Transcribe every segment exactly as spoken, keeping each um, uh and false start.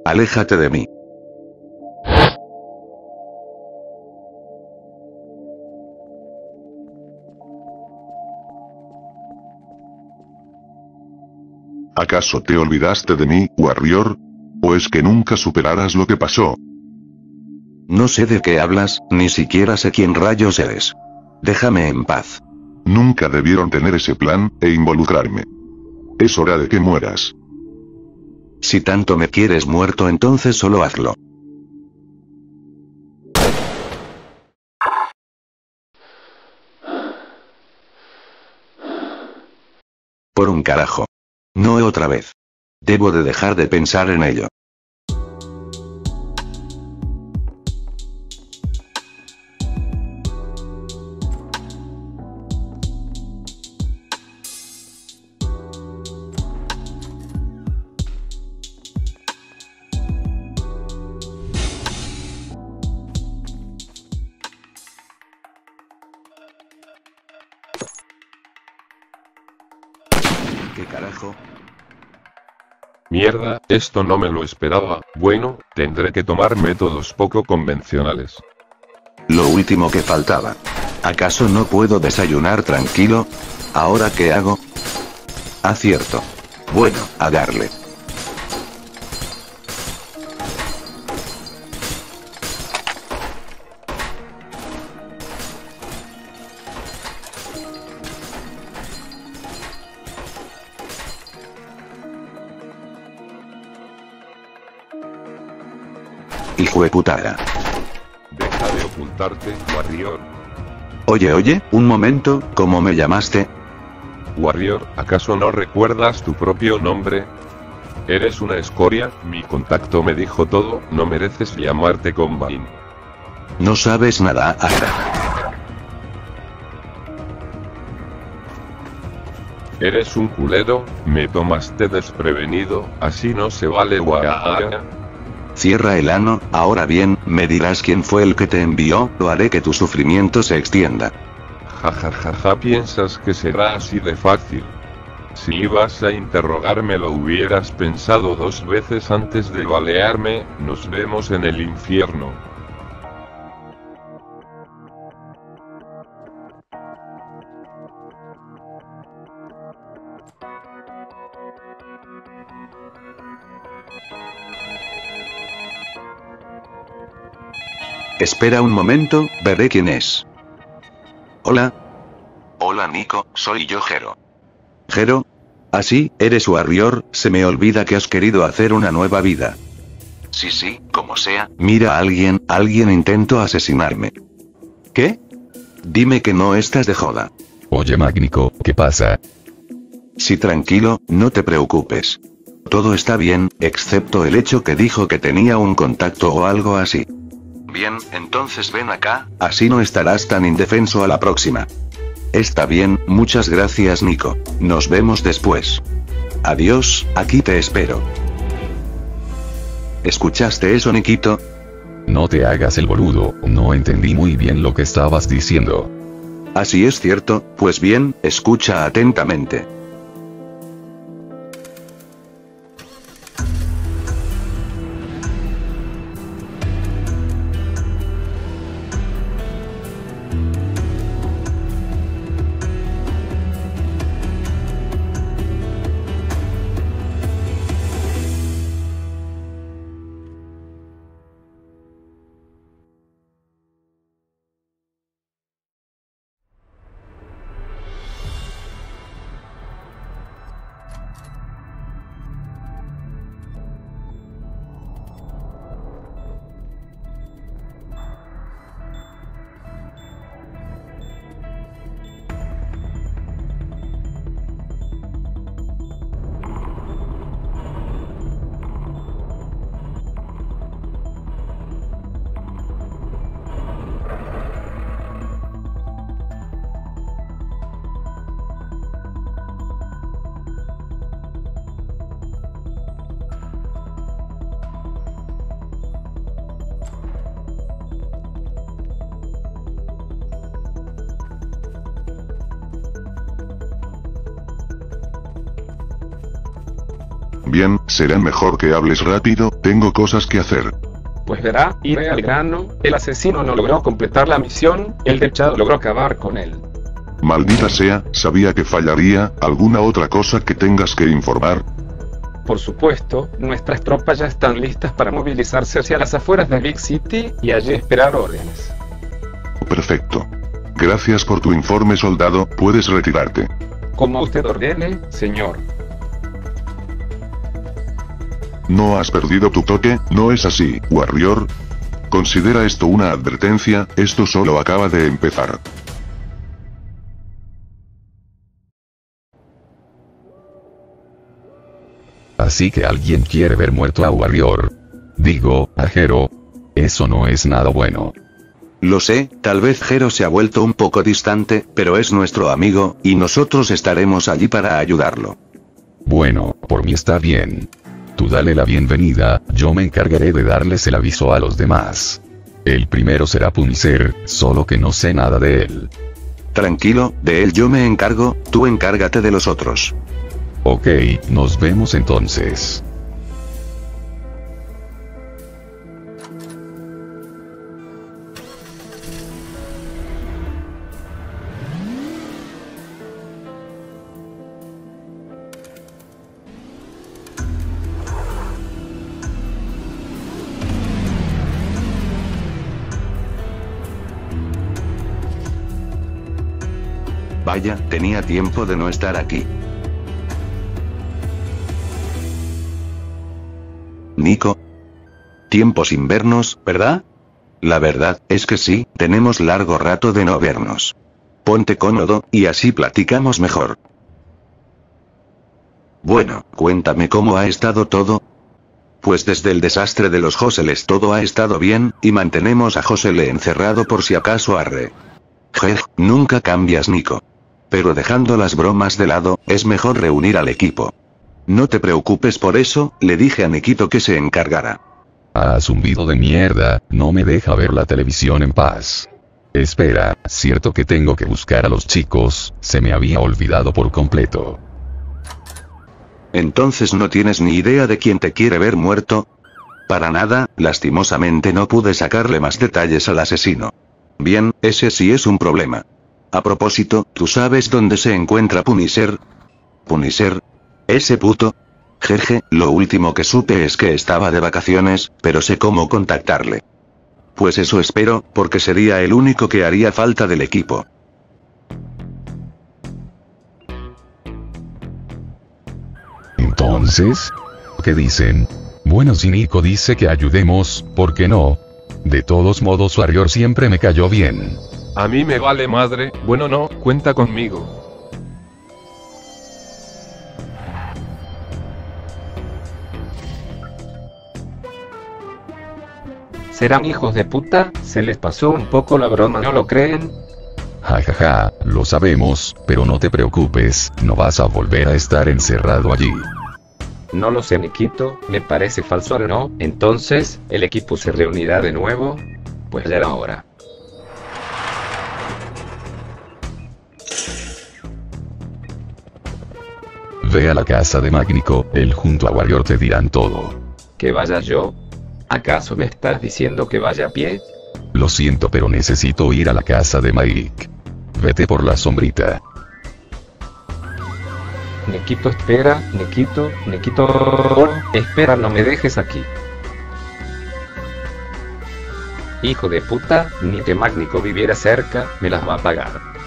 Aléjate de mí. ¿Acaso te olvidaste de mí, Warrior? ¿O es que nunca superarás lo que pasó? No sé de qué hablas, ni siquiera sé quién rayos eres. Déjame en paz. Nunca debieron tener ese plan, e involucrarme. Es hora de que mueras. Si tanto me quieres muerto, entonces solo hazlo. Por un carajo. No otra vez. Debo de dejar de pensar en ello. ¿Qué carajo? Mierda, esto no me lo esperaba. Bueno, tendré que tomar métodos poco convencionales. Lo último que faltaba. ¿Acaso no puedo desayunar tranquilo? ¿Ahora qué hago? Acierto. Bueno, a darle. Hijo de putada. Deja de ocultarte, Warrior. Oye, oye, un momento, ¿cómo me llamaste? Warrior, ¿acaso no recuerdas tu propio nombre? Eres una escoria, mi contacto me dijo todo, no mereces llamarte Combine. No sabes nada, Ara. Eres un culero, me tomaste desprevenido, así no se vale, Warrior. Cierra el ano. Ahora bien, me dirás quién fue el que te envió, o haré que tu sufrimiento se extienda. Jajajaja, ¿piensas que será así de fácil? Si ibas a interrogarme lo hubieras pensado dos veces antes de balearme. Nos vemos en el infierno. Espera un momento, veré quién es. Hola. Hola Nico, soy yo Jero. ¿Jero? ¿Así, eres Warrior? Se me olvida que has querido hacer una nueva vida. Sí, sí, como sea. Mira, alguien, alguien intentó asesinarme. ¿Qué? Dime que no estás de joda. Oye Magnico, ¿qué pasa? Sí, tranquilo, no te preocupes. Todo está bien, excepto el hecho que dijo que tenía un contacto o algo así. Bien, entonces ven acá, así no estarás tan indefenso a la próxima. Está bien, muchas gracias Nico. Nos vemos después. Adiós, aquí te espero. ¿Escuchaste eso, Nikito? No te hagas el boludo, no entendí muy bien lo que estabas diciendo. Así es cierto, pues bien, escucha atentamente. también, será mejor que hables rápido, tengo cosas que hacer. Pues verá, iré al grano, el asesino no logró completar la misión, el dechado logró acabar con él. Maldita sea, sabía que fallaría. ¿Alguna otra cosa que tengas que informar? Por supuesto, nuestras tropas ya están listas para movilizarse hacia las afueras de Big City, y allí esperar órdenes. Perfecto. Gracias por tu informe, soldado, puedes retirarte. Como usted ordene, señor. No has perdido tu toque, ¿no es así, Warrior? Considera esto una advertencia, esto solo acaba de empezar. Así que alguien quiere ver muerto a Warrior. Digo, a Jero. Eso no es nada bueno. Lo sé, tal vez Jero se ha vuelto un poco distante, pero es nuestro amigo, y nosotros estaremos allí para ayudarlo. Bueno, por mí está bien. Tú dale la bienvenida, yo me encargaré de darles el aviso a los demás. El primero será Punisher, solo que no sé nada de él. Tranquilo, de él yo me encargo, tú encárgate de los otros. Ok, nos vemos entonces. Vaya, tenía tiempo de no estar aquí. Nico. Tiempo sin vernos, ¿verdad? La verdad, es que sí, tenemos largo rato de no vernos. Ponte cómodo, y así platicamos mejor. Bueno, cuéntame cómo ha estado todo. Pues desde el desastre de los Joseles todo ha estado bien, y mantenemos a Josele encerrado por si acaso arre. Jej, nunca cambias, Nico. Pero dejando las bromas de lado, es mejor reunir al equipo. No te preocupes por eso, le dije a Nikito que se encargara. Ah, zumbido de mierda, no me deja ver la televisión en paz. Espera, cierto que tengo que buscar a los chicos, se me había olvidado por completo. Entonces no tienes ni idea de quién te quiere ver muerto. Para nada, lastimosamente no pude sacarle más detalles al asesino. Bien, ese sí es un problema. A propósito, ¿tú sabes dónde se encuentra Punisher? ¿Punisher? ¿Ese puto? Jeje, lo último que supe es que estaba de vacaciones, pero sé cómo contactarle. Pues eso espero, porque sería el único que haría falta del equipo. Entonces, ¿qué dicen? Bueno, si Nico dice que ayudemos, ¿por qué no? De todos modos, Warrior siempre me cayó bien. A mí me vale madre, bueno no, cuenta conmigo. ¿Serán hijos de puta? ¿Se les pasó un poco la broma, no lo creen? Ja ja ja, lo sabemos, pero no te preocupes, no vas a volver a estar encerrado allí. No lo sé, Nikito, me parece falso, ¿no? Entonces, ¿el equipo se reunirá de nuevo? Pues ya era hora. Ve a la casa de Magnico, él junto a Warrior te dirán todo. ¿Que vaya yo? ¿Acaso me estás diciendo que vaya a pie? Lo siento, pero necesito ir a la casa de Mike. Vete por la sombrita. Nikito, espera, Nikito, Nikito, espera, no me dejes aquí. Hijo de puta, ni que Magnico viviera cerca, me las va a pagar.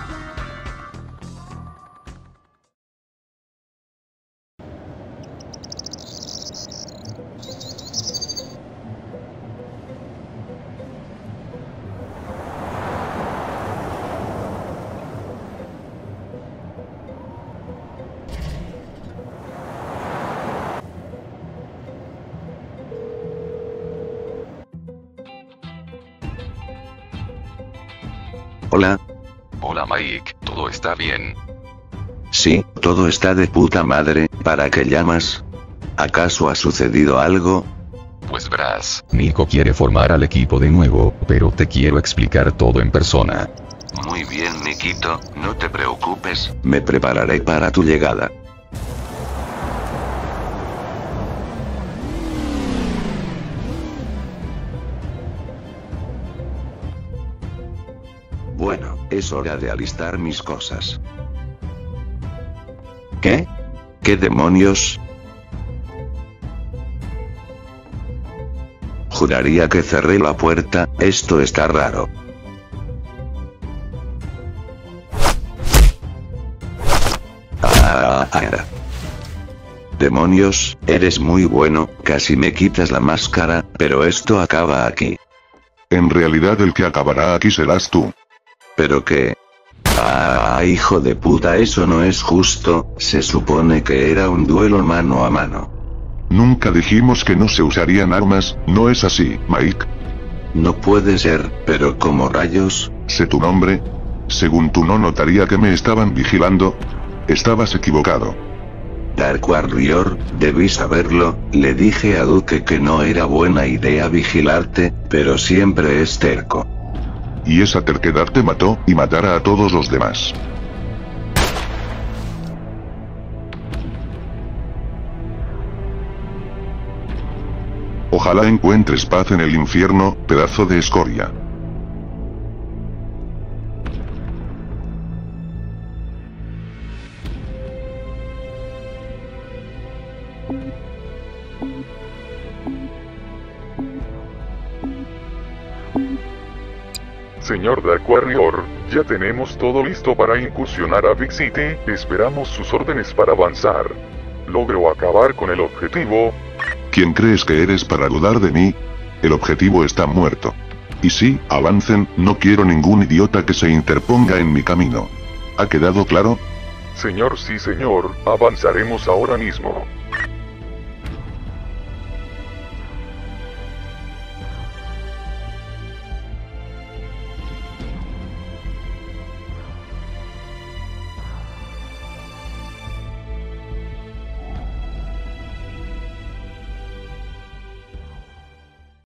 Hola. Hola Mike, ¿todo está bien? Sí, todo está de puta madre, ¿para qué llamas? ¿Acaso ha sucedido algo? Pues verás, Nico quiere formar al equipo de nuevo, pero te quiero explicar todo en persona. Muy bien, Nikito, no te preocupes, me prepararé para tu llegada. Bueno, es hora de alistar mis cosas. ¿Qué? ¿Qué demonios? Juraría que cerré la puerta, esto está raro. Ah, ah, ah. Demonios, eres muy bueno, casi me quitas la máscara, pero esto acaba aquí. En realidad el que acabará aquí serás tú. ¿Pero qué? Ah, hijo de puta, eso no es justo, se supone que era un duelo mano a mano. Nunca dijimos que no se usarían armas, ¿no es así, Mike? No puede ser, pero ¿cómo rayos? Sé tu nombre. Según tú no notaría que me estaban vigilando. Estabas equivocado. Dark Warrior, debí saberlo, le dije a Duque que no era buena idea vigilarte, pero siempre es terco. Y esa terquedad te mató, y matará a todos los demás. Ojalá encuentres paz en el infierno, pedazo de escoria. Señor Dark Warrior, ya tenemos todo listo para incursionar a Big City, esperamos sus órdenes para avanzar. ¿Logro acabar con el objetivo? ¿Quién crees que eres para dudar de mí? El objetivo está muerto. Y sí, avancen, no quiero ningún idiota que se interponga en mi camino. ¿Ha quedado claro? Señor, sí señor, avanzaremos ahora mismo.